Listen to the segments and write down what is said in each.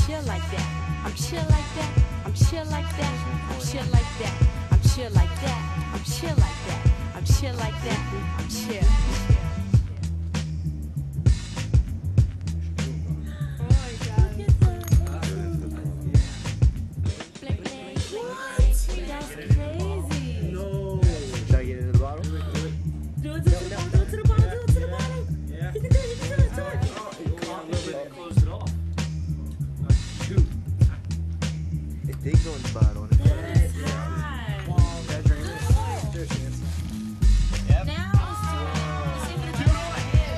chill like that. I'm chill like that. I'm chill like that. I'm chill like that. I'm chill like that. I'm chill like that. I'm chill like that. I'm chill. They go in the bottle. That is hot. Yep. Now it's even a bit more air.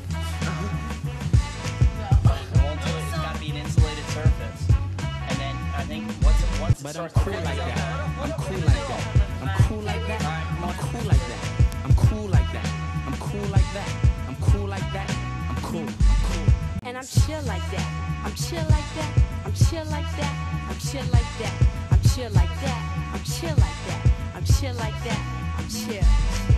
It won't do it. It's got to be an insulated surface. And then I think once it But I'm starts cool like that. I'm cool like that. I'm cool like that. I'm cool like that. I'm cool like that. I'm cool like that. I'm cool like that. I'm cool. I'm cool. And I'm chill like that. I'm chill like that. I'm chill like that. I'm chill like that. I'm chill like that. I'm chill like that. I'm chill like that. I'm chill.